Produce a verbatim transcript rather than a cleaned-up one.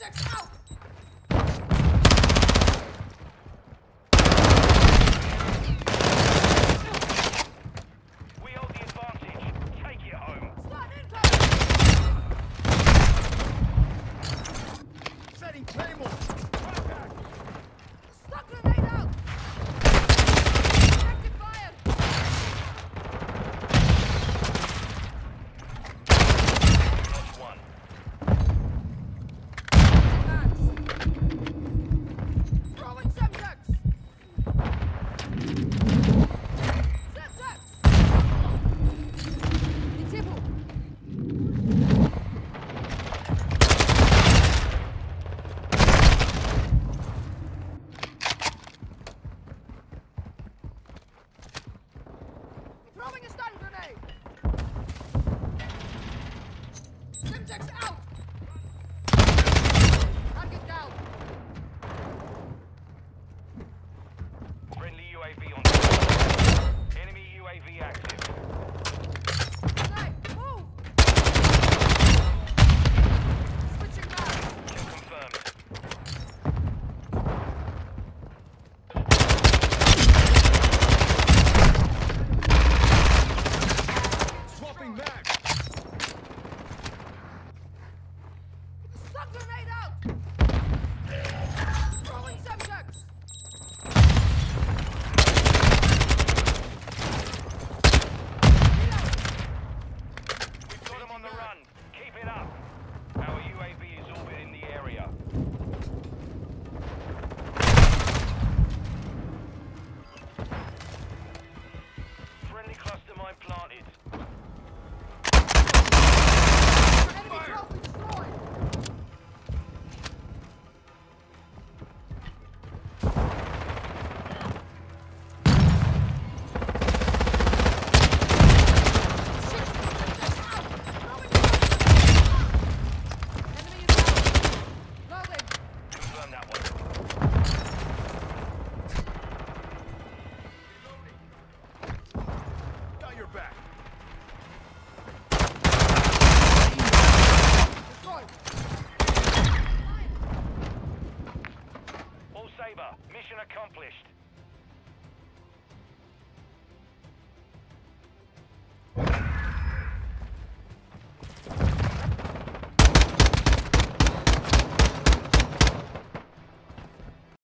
Semtex out! We hold the advantage. Take it home. Start incoming! Setting Claymore! Stun grenade out! Effective fire! Lost one. Throwing Semtex! Semtex! Idziemy! Throwing a stun grenade! Semtex out! Target down! Friendly U A V on station. Enemy U A V active. Grenade, move! Switching back! Kill confirmed. Swapping back! Stun grenade out! Throwing Semtex! We've got them on the run. Keep it up. Our U A V is orbiting the area. Friendly cluster mine planted. Enemy trophy destroyed! Confirm that one. Got your back! All Saber, mission accomplished.